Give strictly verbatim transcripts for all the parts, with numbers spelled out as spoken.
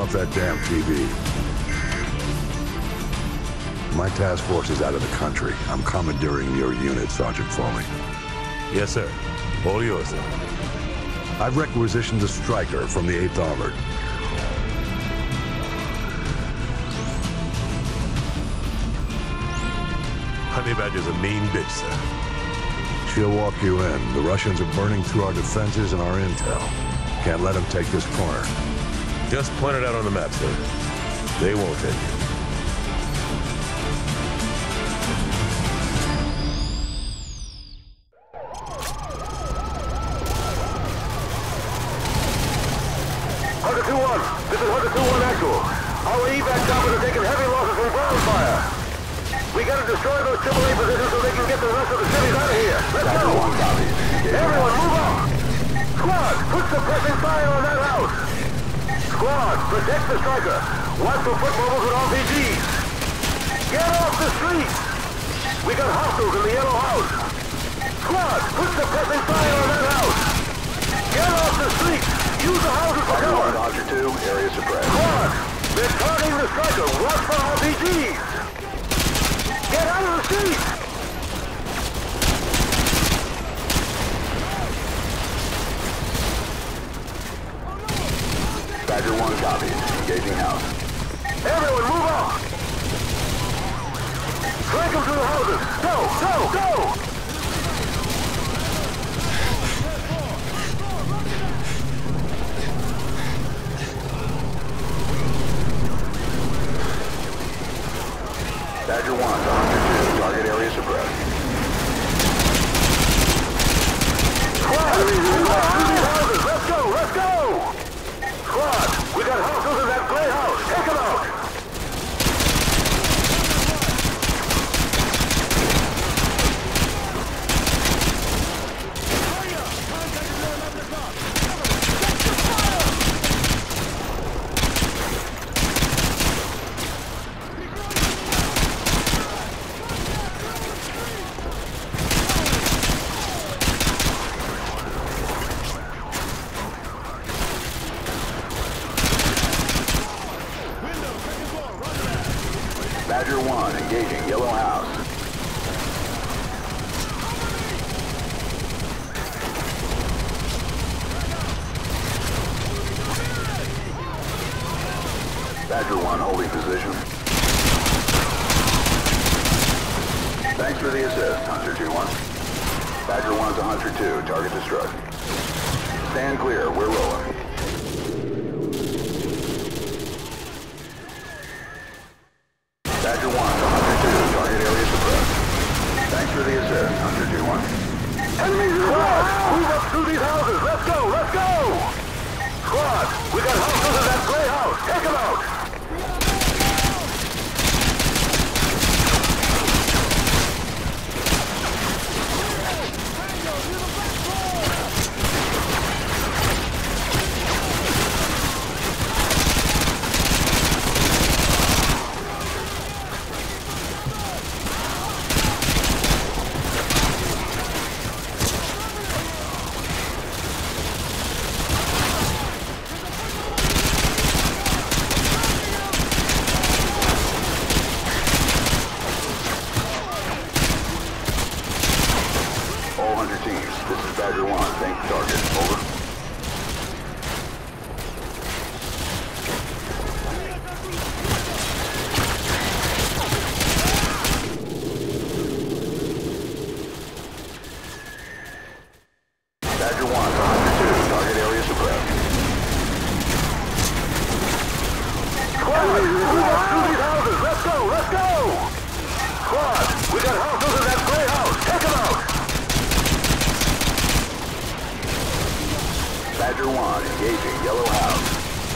off that damn T V. My task force is out of the country. I'm commandeering your unit, Sergeant Foley. Yes, sir. All yours, sir. I've requisitioned a striker from the eighth Armored. Honey Badger's a mean bitch, sir. She'll walk you in. The Russians are burning through our defenses and our intel. Can't let them take this corner. Just point it out on the map, sir. They won't take it. Hunter two one, this is Hunter two one actual. Our evac choppers are taking heavy losses from ground fire. We gotta destroy those triple A positions so they can get the rest of the cities out of here. Let's go! Everyone, move on! Squad, put suppressing fire on that house! Squad, protect the striker. Watch for foot mobiles with R P Gs. Get off the street! We got hostiles in the yellow house. Squad, put suppressing fire on that house. Get off the street! Use the houses for cover! Dodger two, area suppressed. Squad, they're targeting the striker. Watch for R P Gs. Get out of the street! Badger one copies. Engaging house. Everyone, move on! Strike them through the houses! Go! Go! Go! Badger one to Hunter two. Target area suppressed. Squad! Move on through these houses! Let's go! Let's go! Squad! We got hostiles in that gray house! Take them out! Badger one engaging yellow house. Badger one holding position. Thanks for the assist, Hunter two one. Badger one to Hunter two, target destroyed. Stand clear, we're rolling. Badger one to Hunter two, target area suppressed. Thanks for the assist, Hunter two one. Enemies in the squad! Move up through these houses! Let's go! Let's go! Squad! We got hostiles in that gray house! Take them out! Badger one engaging yellow house.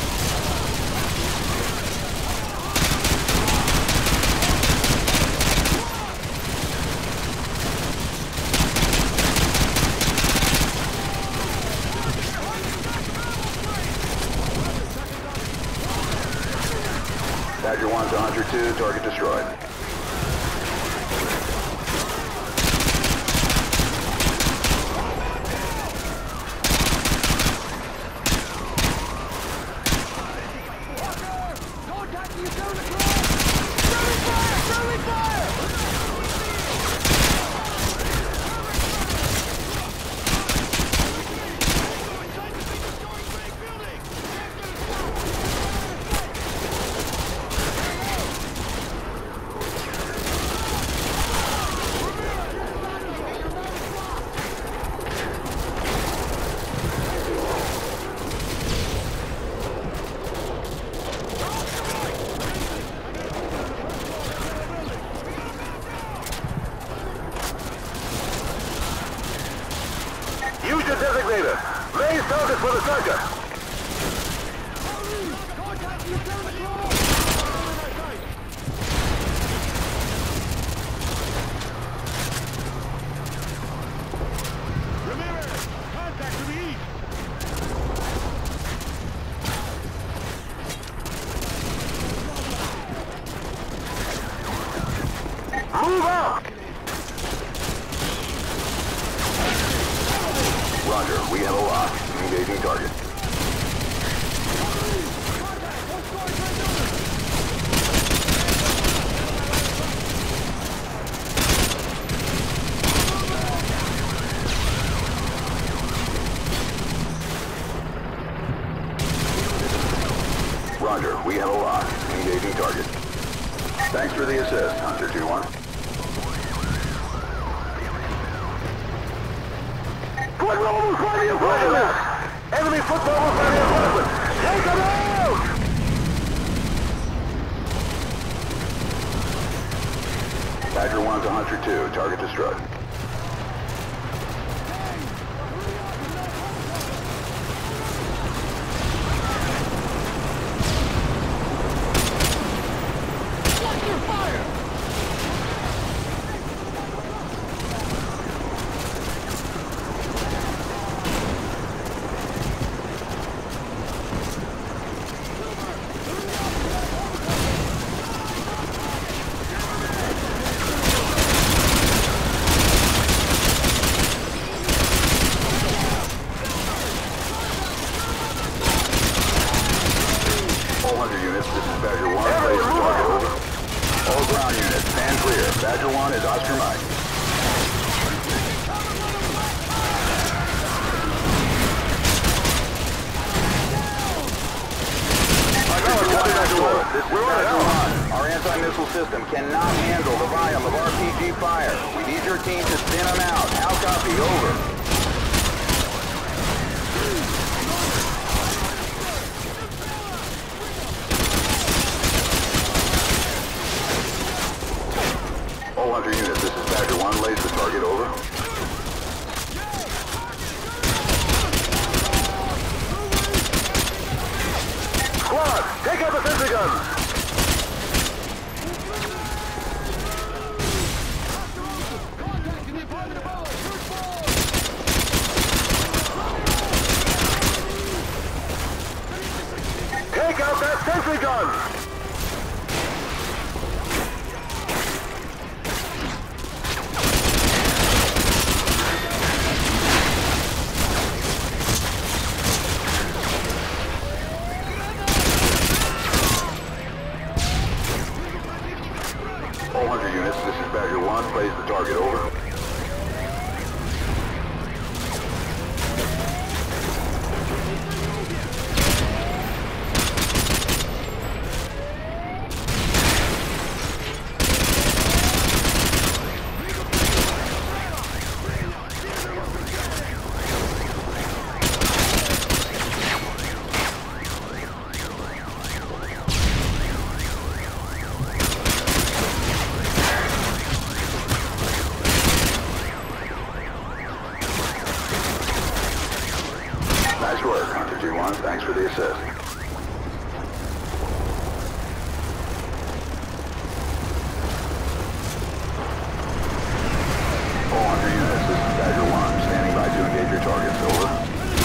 Badger one to Hunter two, target destroyed. Main focus for the sucker. Move up! Roger, we have a lock. Engaging target. Roger, we have a lock. Engaging target. Thanks for the assist, Hunter two one. Foot roll by the apartment! Enemy football by the apartment! Take them out! Badger one to Hunter two. Target destroyed. Badger one is Oscar Mike. This is Badger one. Our anti-missile system cannot handle the volume of R P G fire. We need your team to spin them out. How copy? Over. All Hunter units, this is Badger one. Lays the target. Over. Squad, take out the sentry guns! Take out that sentry gun! All Hunter units, this is Badger one. Plays the target. Over. Nice work, Hunter two one. Thanks for the assist. All Hunter units, this is Badger one. Standing by to engage your targets. Over.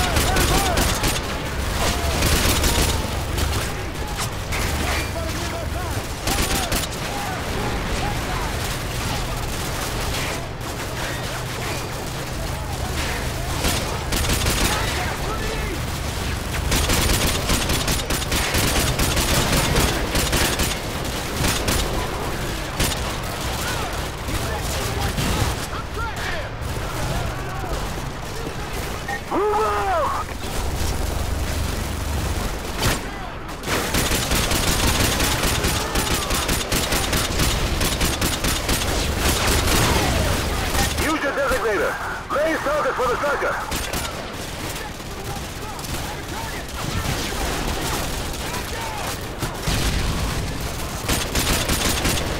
Main target for the sucker!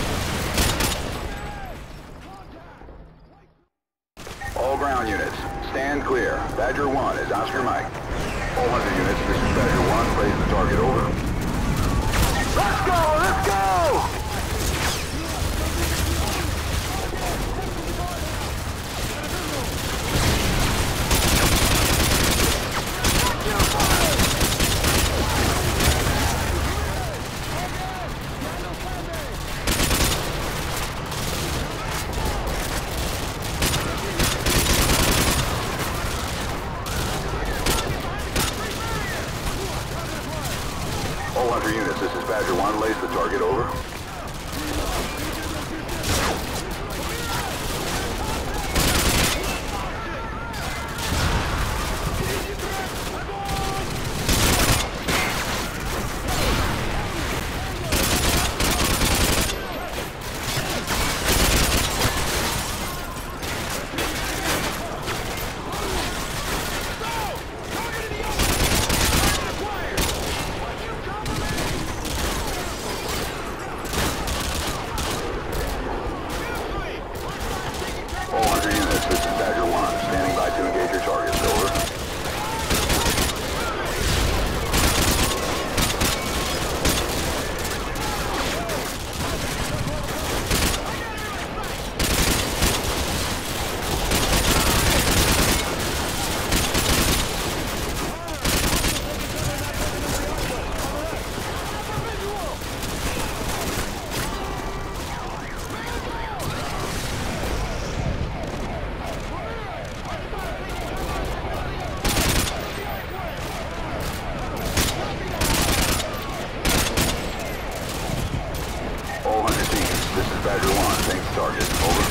All ground units, Stand clear. Badger one is Oscar Mike. All one hundred units, this is Badger one. Raise the target over. Let's go! Let's go! All one hundred units, this is Badger one. Lays the target over. Badger one, thanks target. Over.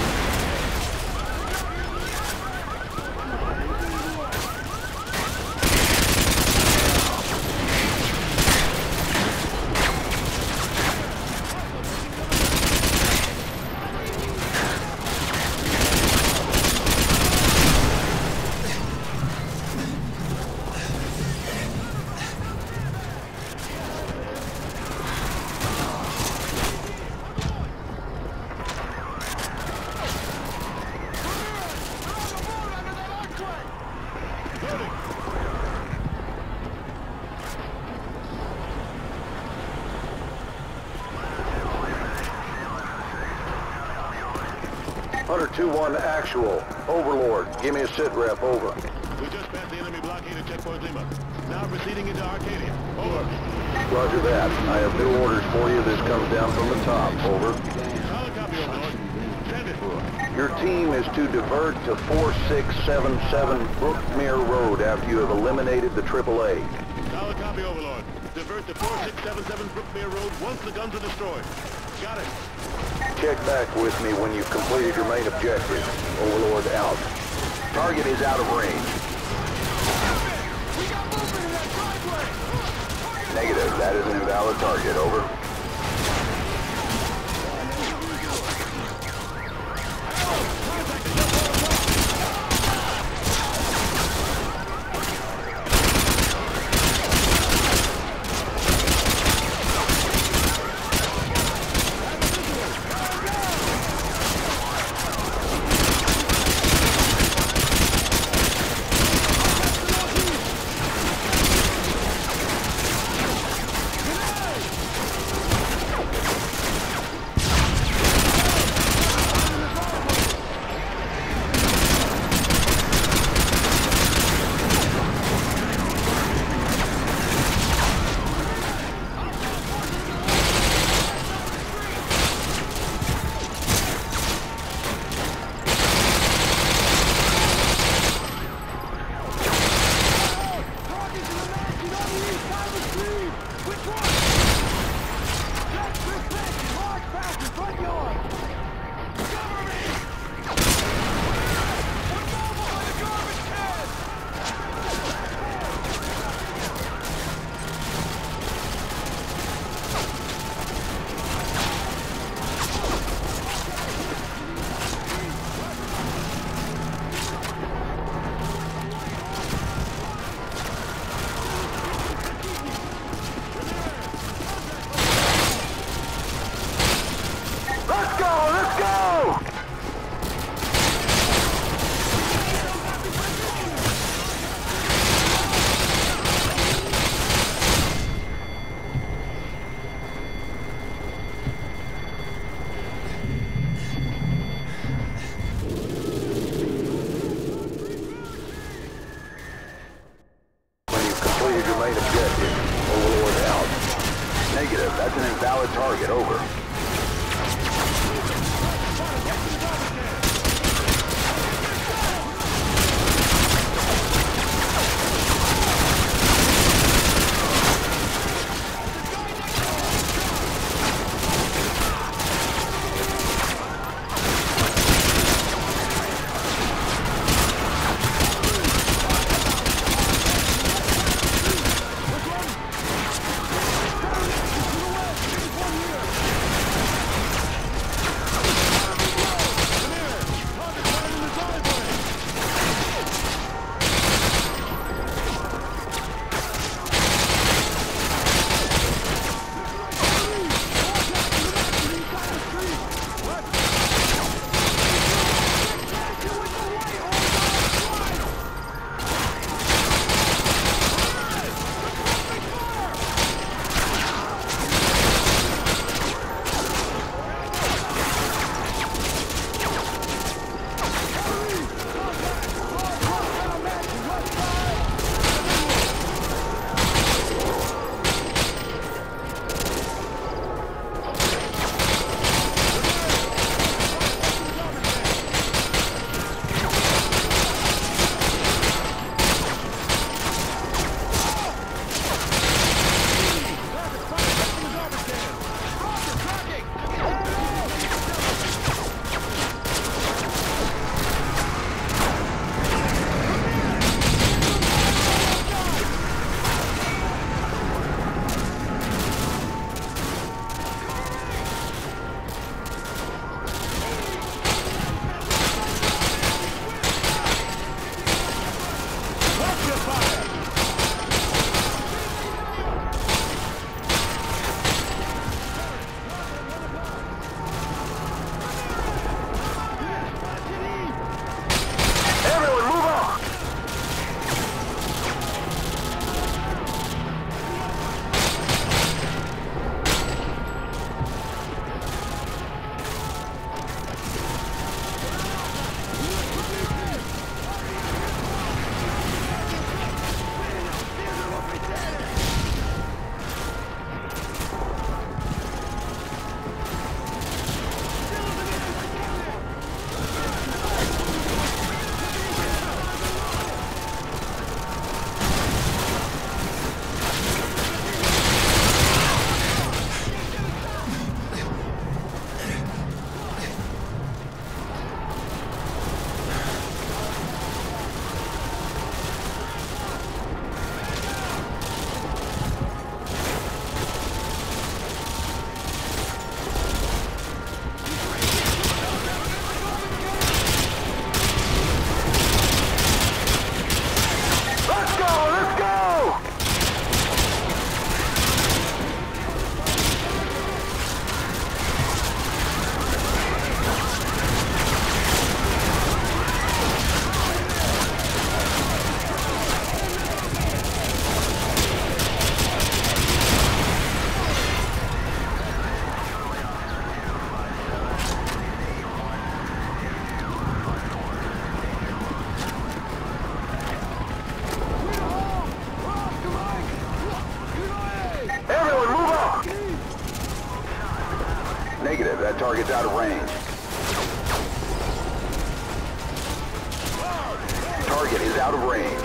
Hunter two one actual. Overlord, give me a sit rep, over. We just passed the enemy blockade at checkpoint Lima. Now proceeding into Arcadia. Over. Roger that. I have new orders for you. This comes down from the top, over. Solid copy, Overlord. Send it. Your team is to divert to four six seven seven Brookmere Road after you have eliminated the triple A. Solid copy, Overlord. Divert to four six seven seven Brookmere Road once the guns are destroyed. Got it. Check back with me when you've completed your main objective. Overlord out. Target is out of range. Negative. That is an invalid target. Over. Target's out of range. Target is out of range.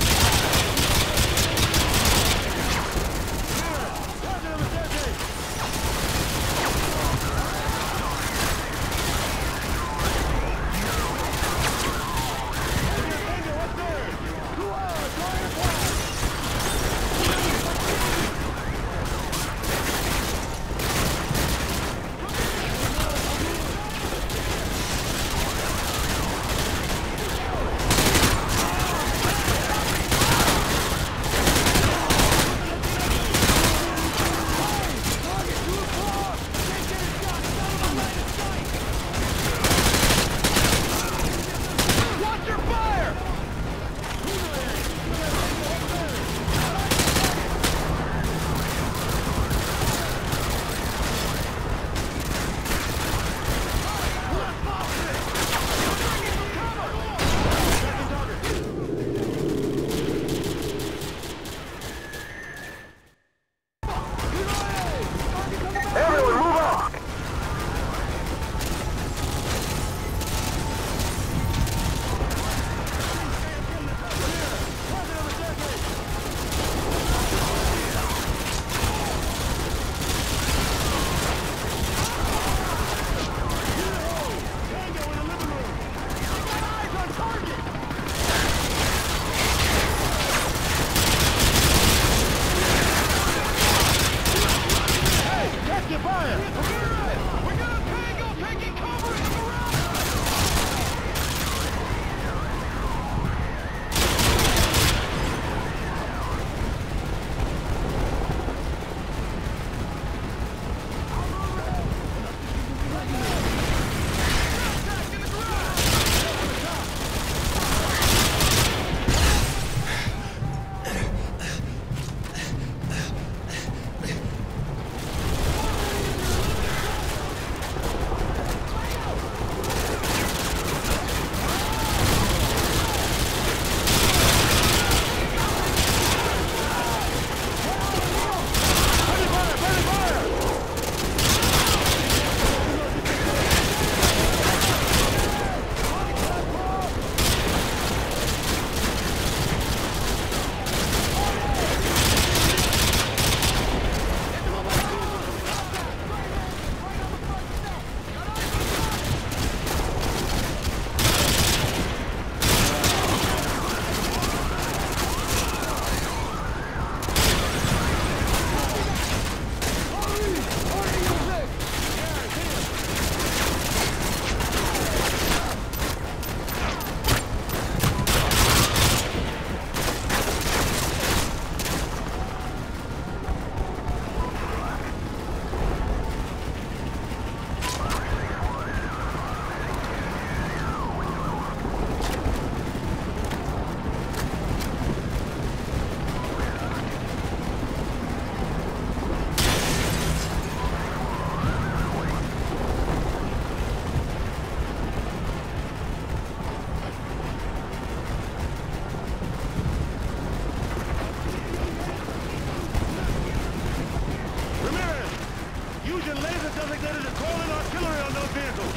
designated to call in artillery on those vehicles.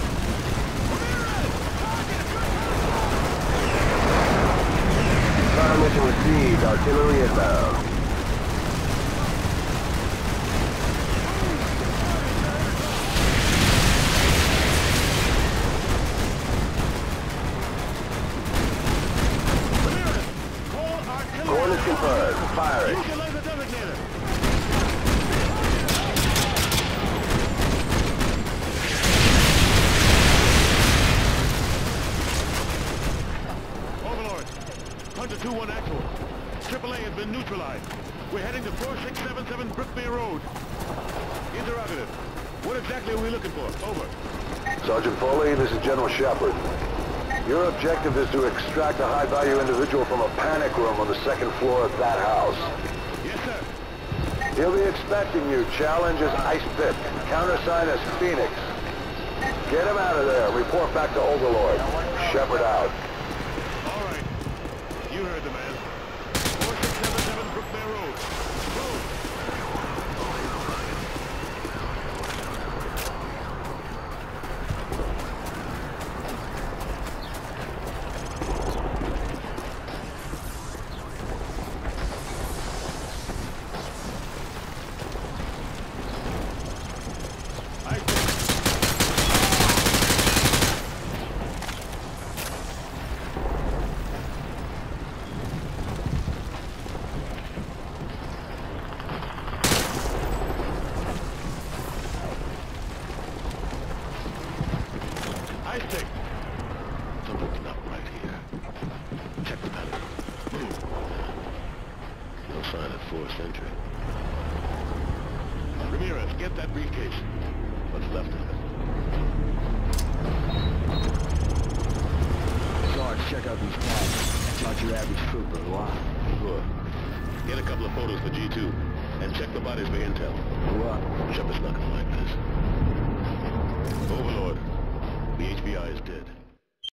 Fire mission received. Artillery inbound. Coordinates confirmed. Firing. Use your laser designator. Overlord, Hunter two one actual. triple A has been neutralized. We're heading to four six seven seven Brookmere Road. Interrogative. What exactly are we looking for? Over. Sergeant Foley, this is General Shepard. Your objective is to extract a high-value individual from a panic room on the second floor of that house. Yes, sir. He'll be expecting you. Challenge is Ice Pit. Countersign is Phoenix. Get him out of there. Report back to Overlord. Shepard out. All right. You heard the man. four six seven seven Brookmere Road. Road. century. Ramirez, get that briefcase. What's left of it? Sarge, check out these tags. It's not your average trooper, what? Sure. Get a couple of photos for G two, and check the bodies for intel. What? Shepard's not gonna like this. Overlord, the H B I is dead.